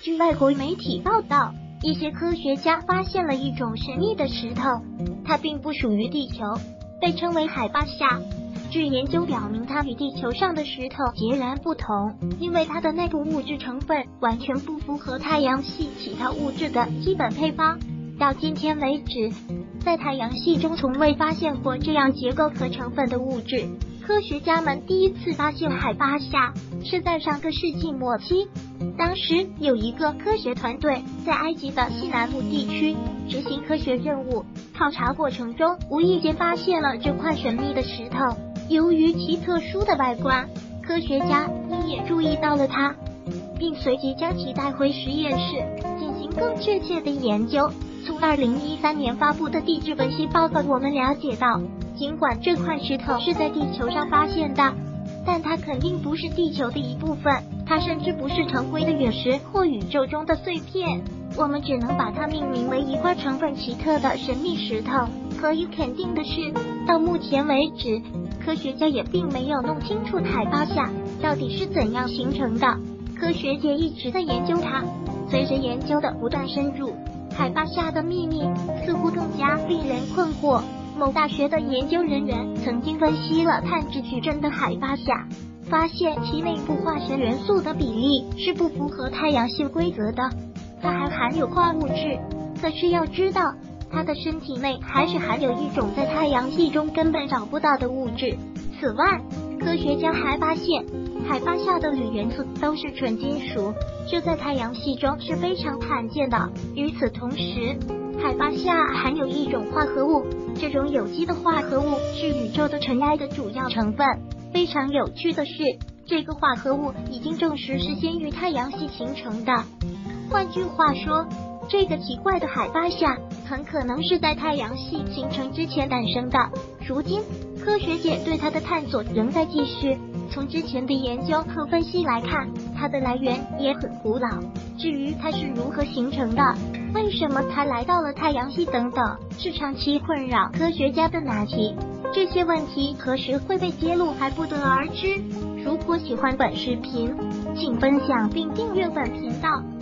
据外国媒体报道，一些科学家发现了一种神秘的石头，它并不属于地球，被称为海巴夏。据研究表明，它与地球上的石头截然不同，因为它的内部物质成分完全不符合太阳系其他物质的基本配方。到今天为止，在太阳系中从未发现过这样结构和成分的物质。科学家们第一次发现海巴夏是在上个世纪末期，当时有一个科学团队在埃及的西南部地区执行科学任务，考察过程中无意间发现了这块神秘的石头。由于其特殊的外观，科学家一眼注意到了它，并随即将其带回实验室进行更确切的研究。从2013年发布的地质分析报告我们了解到，尽管这块石头是在地球上发现的，但它肯定不是地球的一部分，它甚至不是常规的陨石或宇宙中的碎片，我们只能把它命名为一块成分奇特的神秘石头。可以肯定的是，到目前为止，科学家也并没有弄清楚海巴夏到底是怎样形成的。科学界一直在研究它，随着研究的不断深入，海巴夏的秘密似乎更加令人困惑。某大学的研究人员曾经分析了碳质矩阵的海巴夏，发现其内部化学元素的比例是不符合太阳系规则的。它还含有矿物质，可是要知道，它的身体内还是含有一种在太阳系中根本找不到的物质。此外，科学家还发现海巴夏的铝元素都是纯金属，这在太阳系中是非常罕见的。与此同时，海巴夏含有一种化合物，这种有机的化合物是宇宙的尘埃的主要成分。非常有趣的是，这个化合物已经证实是先于太阳系形成的。换句话说，这个奇怪的海巴夏很可能是在太阳系形成之前诞生的。如今，科学界对它的探索仍在继续。从之前的研究和分析来看，它的来源也很古老。至于它是如何形成的，为什么它来到了太阳系等等，是长期困扰科学家的难题。这些问题何时会被揭露还不得而知。如果喜欢本视频，请分享并订阅本频道。